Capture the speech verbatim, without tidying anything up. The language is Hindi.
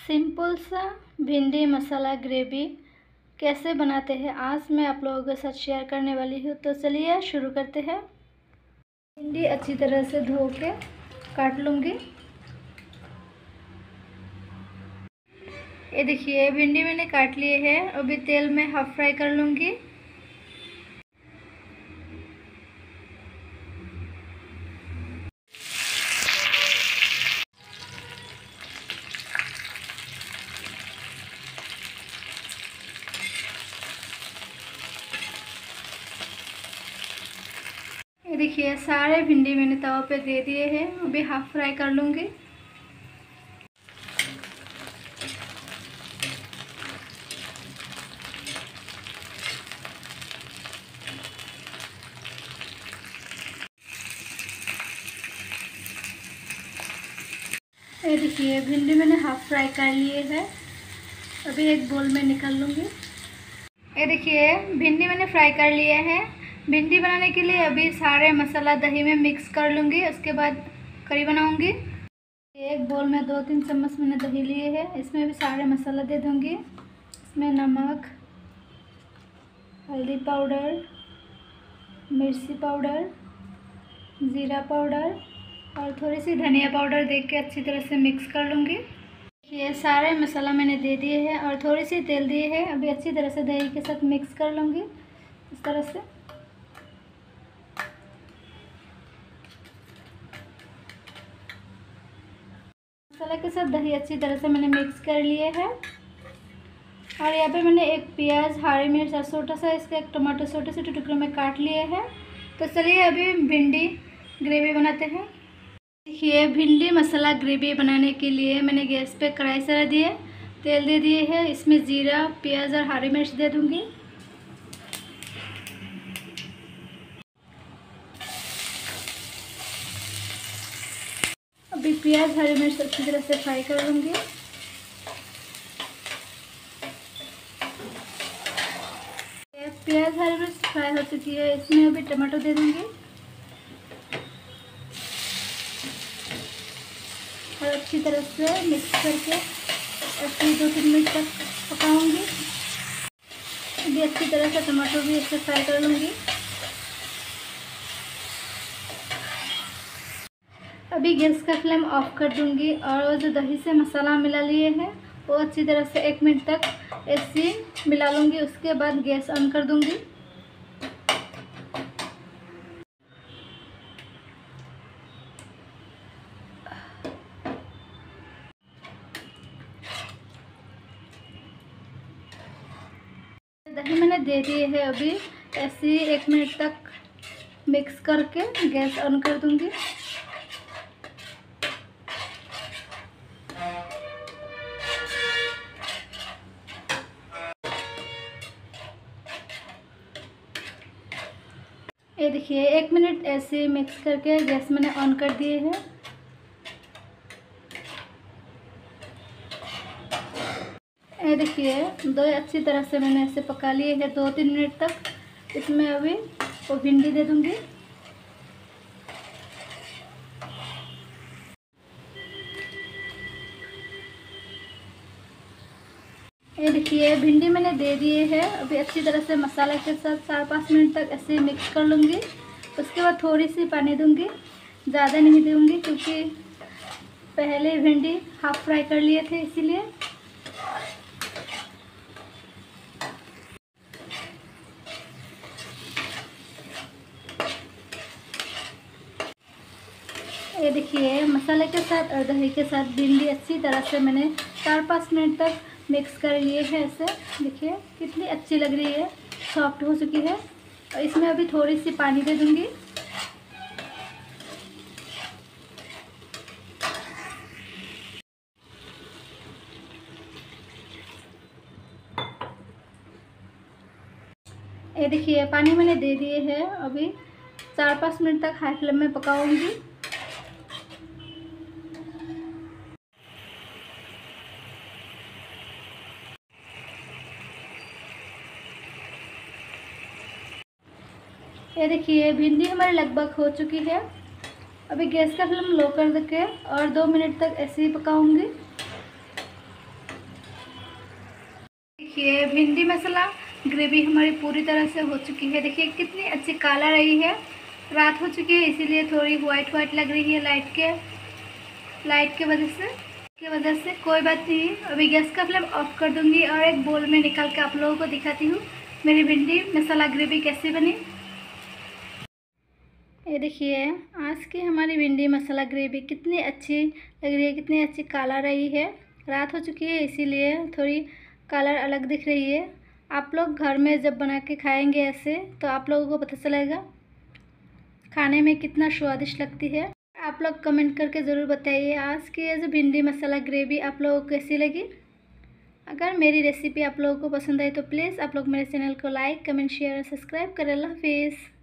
सिंपल सा भिंडी मसाला ग्रेवी कैसे बनाते हैं आज मैं आप लोगों के साथ शेयर करने वाली हूँ। तो चलिए शुरू करते हैं। भिंडी अच्छी तरह से धो के काट लूँगी। ये देखिए भिंडी मैंने काट लिए है। अभी तेल में हाफ फ्राई कर लूँगी। ये देखिए सारे भिंडी मैंने तवा पे दे दिए हैं। अभी हाफ फ्राई कर लूँगी। ये देखिए भिंडी मैंने हाफ फ्राई कर लिए है। अभी एक बोल में निकाल लूँगी। ये देखिए भिंडी मैंने फ्राई कर लिए है। भिंडी बनाने के लिए अभी सारे मसाला दही में मिक्स कर लूँगी। उसके बाद करी बनाऊँगी। एक बोल में दो तीन चम्मच मैंने दही लिए है। इसमें भी सारे मसाला दे दूँगी। इसमें नमक, हल्दी पाउडर, मिर्ची पाउडर, ज़ीरा पाउडर और थोड़ी सी धनिया पाउडर दे के अच्छी तरह से मिक्स कर लूँगी। ये सारे मसाला मैंने दे दिए हैं और थोड़ी सी तेल दिए है। अभी अच्छी तरह से दही के साथ मिक्स कर लूँगी इस तरह से। मसाला के साथ दही अच्छी तरह से मैंने मिक्स कर लिए है। और यहाँ पे मैंने एक प्याज, हरी मिर्च और छोटा सा इसका एक टमाटर छोटे से टुकड़ों में काट लिए हैं। तो चलिए अभी भिंडी ग्रेवी बनाते हैं। देखिए भिंडी मसाला ग्रेवी बनाने के लिए मैंने गैस पे कढ़ाई चढ़ा दिए, तेल दे दिए है। इसमें जीरा, प्याज और हरी मिर्च दे दूंगी। अभी प्याज, हरी मिर्च अच्छी तरह से फ्राई कर लूँगी। प्याज, हरी मिर्च फ्राई हो चुकी है। इसमें अभी टमाटर दे दूंगी और अच्छी तरह से मिक्स करके ऐसे दो तीन मिनट तक पकाऊंगी। अभी अच्छी तरह से टमाटर भी इससे फ्राई कर लूँगी। अभी गैस का फ्लेम ऑफ कर दूंगी और वो जो दही से मसाला मिला लिए हैं वो अच्छी तरह से एक मिनट तक ऐसे मिला लूँगी। उसके बाद गैस ऑन कर दूंगी। दही मैंने दे दिए है। अभी ऐसे ही एक मिनट तक मिक्स करके गैस ऑन कर दूंगी। ये देखिए एक मिनट ऐसे मिक्स करके गैस मैंने ऑन कर दिए है। ये देखिए दो अच्छी तरह से मैंने ऐसे पका लिए है दो तीन मिनट तक। इसमें अभी वो भिंडी दे दूंगी। ये देखिए भिंडी मैंने दे दिए है। अभी अच्छी तरह से मसाला के साथ चार पाँच मिनट तक ऐसे मिक्स कर लूँगी। उसके बाद थोड़ी सी पानी दूंगी, ज़्यादा नहीं दूंगी क्योंकि पहले भिंडी हाफ फ्राई कर लिए थे इसीलिए। ये देखिए मसाले के साथ और दही के साथ भिंडी अच्छी तरह से मैंने चार पाँच मिनट तक मिक्स कर लिए है। ऐसे देखिए कितनी अच्छी लग रही है, सॉफ्ट हो चुकी है। और इसमें अभी थोड़ी सी पानी दे दूंगी। ये देखिए पानी मैंने दे दिए है। अभी चार पाँच मिनट तक हाई फ्लेम में पकाऊंगी। ये देखिए भिंडी हमारी लगभग हो चुकी है। अभी गैस का फ्लेम लो कर देके और दो मिनट तक ऐसे ही पकाऊंगी। देखिए भिंडी मसाला ग्रेवी हमारी पूरी तरह से हो चुकी है। देखिए कितनी अच्छी कलर रही है। रात हो चुकी है इसीलिए थोड़ी वाइट वाइट लग रही है लाइट के लाइट के वजह से की वजह से कोई बात नहीं। अभी गैस का फ्लेम ऑफ कर दूंगी और एक बोल में निकाल के आप लोगों को दिखाती हूँ मेरी भिंडी मसाला ग्रेवी कैसे बनी। ये देखिए आज की हमारी भिंडी मसाला ग्रेवी कितनी अच्छी लग रही है, कितनी अच्छी कलर रही है। रात हो चुकी है इसीलिए थोड़ी कलर अलग दिख रही है। आप लोग घर में जब बना के खाएंगे ऐसे तो आप लोगों को पता चलेगा खाने में कितना स्वादिष्ट लगती है। आप लोग कमेंट करके ज़रूर बताइए आज की ये जो भिंडी मसाला ग्रेवी आप लोगों को कैसी लगी। अगर मेरी रेसिपी आप लोगों को पसंद आई तो प्लीज़ आप लोग मेरे चैनल को लाइक कमेंट शेयर और सब्सक्राइब करें। अल्लाह हाफिज़।